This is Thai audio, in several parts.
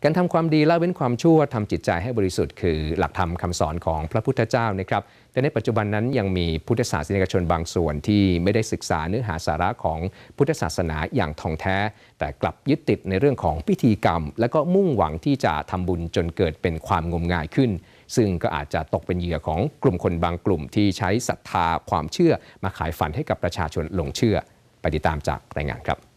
การทำความดีละเว้นความชั่วทำจิตใจให้บริสุทธิ์คือหลักธรรมคำสอนของพระพุทธเจ้านะครับแต่ในปัจจุบันนั้นยังมีพุทธศาสนิกชนบางส่วนที่ไม่ได้ศึกษาเนื้อหาสาระของพุทธศาสนาอย่างท่องแท้แต่กลับยึดติดในเรื่องของพิธีกรรมและก็มุ่งหวังที่จะทำบุญจนเกิดเป็นความงมงายขึ้นซึ่งก็อาจจะตกเป็นเหยื่อของกลุ่มคนบางกลุ่มที่ใช้ศรัทธาความเชื่อมาขายฝันให้กับประชาชนหลงเชื่อไปติดตามจากรายงานครับ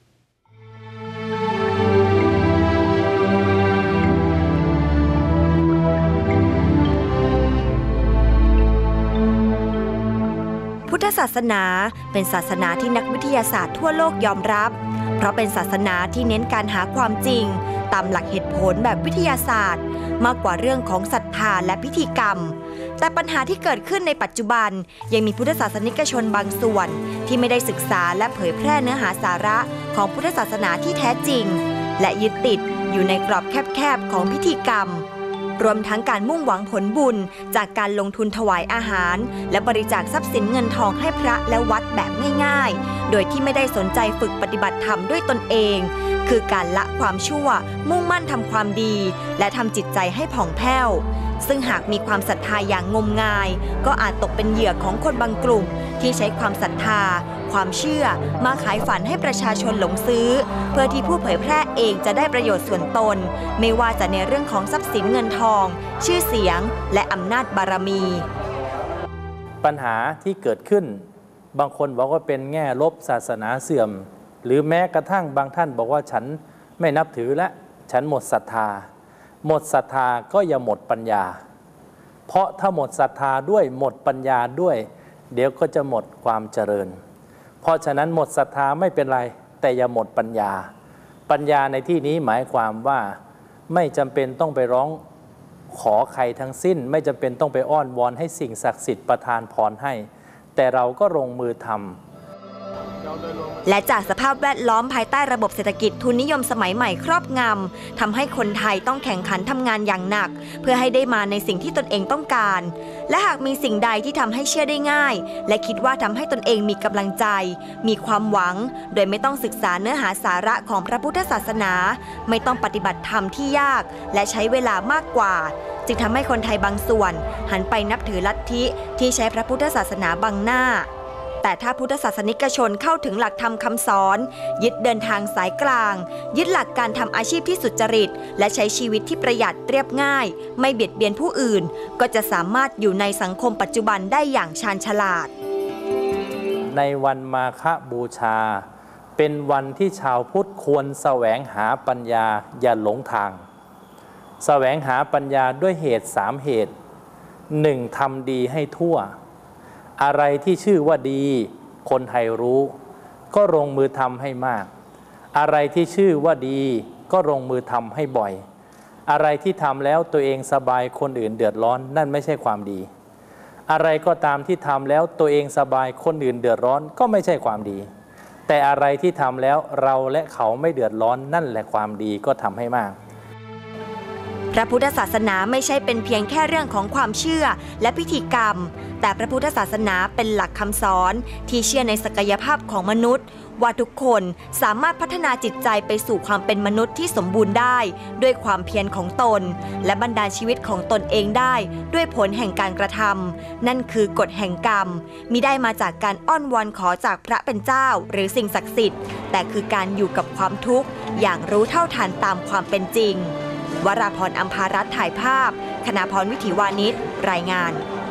พุทธศาสนาเป็นศาสนาที่นักวิทยาศาสตร์ทั่วโลกยอมรับเพราะเป็นศาสนาที่เน้นการหาความจริงตามหลักเหตุผลแบบวิทยาศาสตร์มากกว่าเรื่องของศรัทธาและพิธีกรรมแต่ปัญหาที่เกิดขึ้นในปัจจุบันยังมีพุทธศาสนิกชนบางส่วนที่ไม่ได้ศึกษาและเผยแพร่เนื้อหาสาระของพุทธศาสนาที่แท้จริงและยึดติดอยู่ในกรอบแคบๆของพิธีกรรมรวมทั้งการมุ่งหวังผลบุญจากการลงทุนถวายอาหารและบริจาคทรัพย์สินเงินทองให้พระและวัดแบบง่ายๆโดยที่ไม่ได้สนใจฝึกปฏิบัติธรรมด้วยตนเองคือการละความชั่วมุ่งมั่นทำความดีและทำจิตใจให้ผ่องแผ้วซึ่งหากมีความศรัทธาอย่างงมงายก็อาจตกเป็นเหยื่อของคนบางกลุ่มที่ใช้ความศรัทธาความเชื่อมาขายฝันให้ประชาชนหลงซื้อเพื่อที่ผู้เผยแพร่เองจะได้ประโยชน์ส่วนตนไม่ว่าจะในเรื่องของทรัพย์สินเงินทองชื่อเสียงและอำนาจบารมีปัญหาที่เกิดขึ้นบางคนบอกว่าเป็นแง่ลบศาสนาเสื่อมหรือแม้กระทั่งบางท่านบอกว่าฉันไม่นับถือและฉันหมดศรัทธาหมดศรัทธาก็อย่าหมดปัญญาเพราะถ้าหมดศรัทธาด้วยหมดปัญญาด้วยเดี๋ยวก็จะหมดความเจริญเพราะฉะนั้นหมดศรัทธาไม่เป็นไรแต่อย่าหมดปัญญาปัญญาในที่นี้หมายความว่าไม่จำเป็นต้องไปร้องขอใครทั้งสิ้นไม่จำเป็นต้องไปอ้อนวอนให้สิ่งศักดิ์สิทธิ์ประทานพรให้แต่เราก็ลงมือทำและจากสภาพแวดล้อมภายใต้ระบบเศรษฐกิจทุนนิยมสมัยใหม่ครอบงำทำให้คนไทยต้องแข่งขันทำงานอย่างหนักเพื่อให้ได้มาในสิ่งที่ตนเองต้องการและหากมีสิ่งใดที่ทำให้เชื่อได้ง่ายและคิดว่าทำให้ตนเองมีกำลังใจมีความหวังโดยไม่ต้องศึกษาเนื้อหาสาระของพระพุทธศาสนาไม่ต้องปฏิบัติธรรมที่ยากและใช้เวลามากกว่าจึงทำให้คนไทยบางส่วนหันไปนับถือลัทธิที่ใช้พระพุทธศาสนาบังหน้าแต่ถ้าพุทธศาสนิกชนเข้าถึงหลักธรรมคำสอนยึดเดินทางสายกลางยึดหลักการทำอาชีพที่สุจริตและใช้ชีวิตที่ประหยัดเรียบง่ายไม่เบียดเบียนผู้อื่นก็จะสามารถอยู่ในสังคมปัจจุบันได้อย่างชาญฉลาดในวันมาฆบูชาเป็นวันที่ชาวพุทธควรแสวงหาปัญญาอย่าหลงทางแสวงหาปัญญาด้วยเหตุ3เหตุ 1. ทำดีให้ทั่วอะไรที่ชื่อว่าดีคนไทยรู้ก็ลงมือทำให้มากอะไรที่ชื่อว่าดีก็ลงมือทำให้บ่อยอะไรที่ทำแล้วตัวเองสบายคนอื่นเดือดร้อนนั่นไม่ใช่ความดีอะไรก็ตามที่ทำแล้วตัวเองสบายคนอื่นเดือดร้อนก็ไม่ใช่ความดีแต่อะไรที่ทำแล้วเราและเขาไม่เดือดร้อนนั่นแหละความดีก็ทำให้มากพระพุทธศาสนาไม่ใช่เป็นเพียงแค่เรื่องของความเชื่อและพิธีกรรมแต่พระพุทธศาสนาเป็นหลักคำสอนที่เชื่อในศักยภาพของมนุษย์ว่าทุกคนสามารถพัฒนาจิตใจไปสู่ความเป็นมนุษย์ที่สมบูรณ์ได้ด้วยความเพียรของตนและบรรดาชีวิตของตนเองได้ด้วยผลแห่งการกระทำนั่นคือกฎแห่งกรรมมิได้มาจากการอ้อนวอนขอจากพระเป็นเจ้าหรือสิ่งศักดิ์สิทธิ์แต่คือการอยู่กับความทุกข์อย่างรู้เท่าทันตามความเป็นจริงวราพร อัมภารัตน์ถ่ายภาพคณาพร วิถีวานิชรายงาน